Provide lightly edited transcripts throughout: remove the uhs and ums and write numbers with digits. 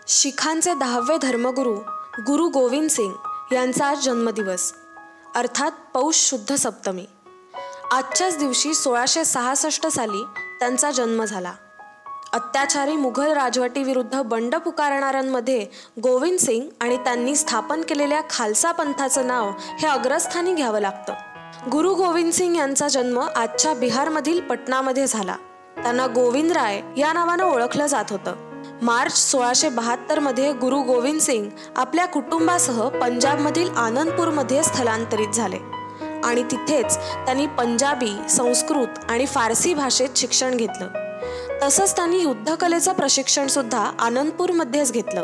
शिखांचे 10वे धर्मगुरू गुरु गोविंद सिंग यांचा आज जन्मदिवस अर्थात पौष शुद्ध सप्तमी। आजच्याच दिवशी 1666 साली त्यांचा जन्म झाला। अत्याचारी मुघल राजवटीविरुद्ध बंड पुकारणाऱ्यांमध्ये गोविंद सिंग आणि त्यांनी स्थापन केलेल्या खालसा पंथाचं नाव हे अग्रस्थानी घ्यावं लागतं। गुरु गोविंद सिंग यांचा जन्म आजच्या बिहारमधील पटनामध्ये झाला। त्यांना गोविंदराय या नावानं ओळखलं जात होतं। मार्च 1672 मध्ये गुरु गोविंद सिंग आपल्या कुटुंबासह पंजाबमधील आनंदपूरमध्ये स्थलांतरित झाले आणि तिथेच त्यांनी पंजाबी, संस्कृत आणि फारसी भाषेत शिक्षण घेतलं। तसंच त्यांनी युद्धकलेचं प्रशिक्षण सुद्धा आनंदपूरमध्येच घेतलं।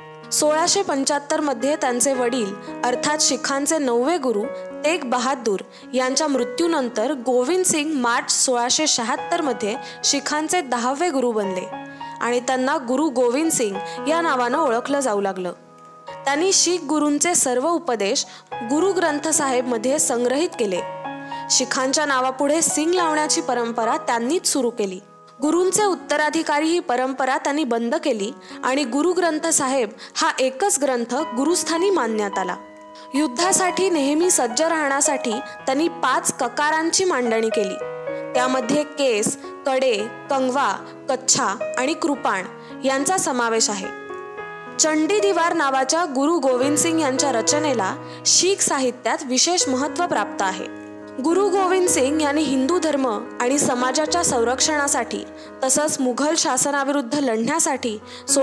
1675 मध्ये त्यांचे वडील अर्थात शिखांचे 9वे गुरु तेग बहादूर यांच्या मृत्यूनंतर गोविंद सिंग मार्च 1676 मध्ये शिखांचे 10वे गुरु बनले आणि त्यांना गुरु गोविंद सिंग या नावानं ओळखलं जाऊ लागलं। त्यांनी शीख गुरूंचे सर्व उपदेश गुरु ग्रंथ साहेब मध्ये संग्रहित केले। शिखांच्या नावापुढे सिंग लावण्याची परंपरा त्यांनीच सुरू केली। गुरूंचे उत्तराधिकारी ही परंपरा त्यांनी बंद केली आणि गुरु ग्रंथ साहेब हा एकच ग्रंथ गुरुस्थानी मानण्यात आला। युद्धासाठी नेहमी सज्ज राहण्यासाठी त्यांनी 5 ककारांची मांडणी केली। त्यामध्ये केस, कडे, कंगवा, कच्छा आणि कृपाण यांचा समावेश आहे। चंडी दिवार नावाच्या गुरु गोविंद सिंग यांच्या रचनेला शीख साहित्यात विशेष महत्त्व प्राप्त आहे। गुरु गोविंद सिंग यांनी हिंदू धर्म आणि समाजाच्या संरक्षणासाठी तसंच मुघल शासनाविरुद्ध लढण्यासाठी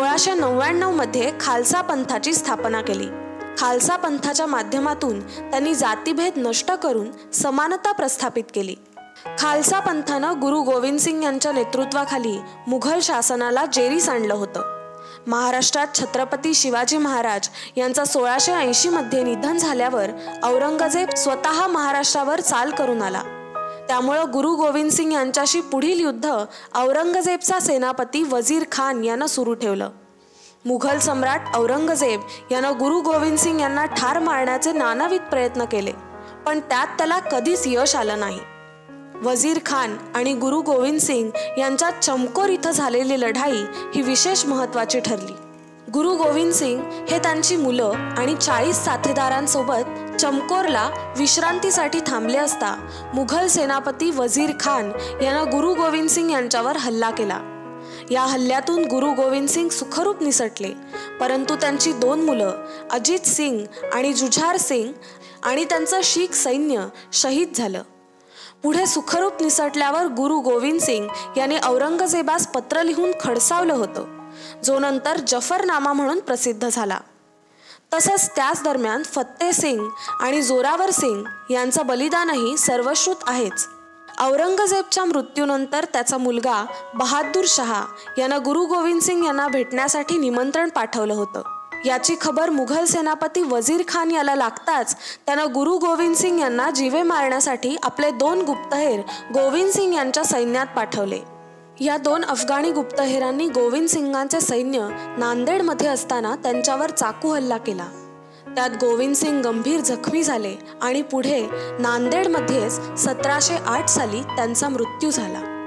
1699 मध्ये खालसा पंथाची स्थापना केली। खालसा पंथाच्या माध्यमातून त्यांनी जातीभेद नष्ट करून समानता प्रस्थापित केली। खालसा पंथानं गुरु गोविंद सिंग यांच्या नेतृत्वाखाली मुघल शासनाला जेरीस आणलं होतं। महाराष्ट्रात छत्रपती शिवाजी महाराज यांचा 1680 मध्ये निधन झाल्यावर औरंगजेब स्वतः महाराष्ट्रावर चाल करून आला। त्यामुळं गुरु गोविंद सिंग यांच्याशी पुढील युद्ध औरंगजेबचा सेनापती वजीर खान यानं सुरू ठेवलं। मुघल सम्राट औरंगजेब यानं गुरु गोविंद सिंग यांना ठार मारण्याचे नानाविध प्रयत्न केले, पण त्यात त्याला कधीच यश आलं नाही। वजीर खान आणि गुरु गोविंद सिंग यांच्यात चमकोर इथं झालेली लढाई ही विशेष महत्त्वाची ठरली। गुरु गोविंद सिंग हे त्यांची मुलं आणि 40 साथीदारांसोबत चमकोरला विश्रांतीसाठी थांबले असता मुघल सेनापती वजीर खान यानं गुरु गोविंद सिंग यांच्यावर हल्ला केला। या हल्ल्यातून गुरु गोविंद सिंग सुखरूप निसटले, परंतु त्यांची 2 मुलं अजित सिंग आणि जुझार सिंग आणि त्यांचं शीख सैन्य शहीद झालं। पुढे सुखरूप निसटल्यावर गुरु गोविंद सिंग यांनी औरंगजेबास पत्र लिहून खडसावलं होतं, जो नंतर जफरनामा म्हणून प्रसिद्ध झाला। तसंच त्याच दरम्यान फत्ते सिंग आणि जोरावर सिंग यांचं बलिदानही सर्वश्रुत आहेच। औरंगजेबच्या मृत्यूनंतर त्याचा मुलगा बहादूर शहा यानं गुरु गोविंद सिंग यांना भेटण्यासाठी निमंत्रण पाठवलं होतं। याची खबर मुघल सेनापती वजीर खान याला लागताच त्यानं गुरु गोविंद सिंग यांना जीवे मारण्यासाठी आपले 2 गुप्तहेर गोविंद सिंग यांच्या सैन्यात पाठवले। या 2 अफगाणी गुप्तहेरांनी गोविंद सिंगांचे सैन्य नांदेडमध्ये असताना त्यांच्यावर चाकू हल्ला केला। त्यात गोविंद सिंग गंभीर जखमी झाले आणि पुढे नांदेडमध्येच 1708 साली त्यांचा मृत्यू झाला।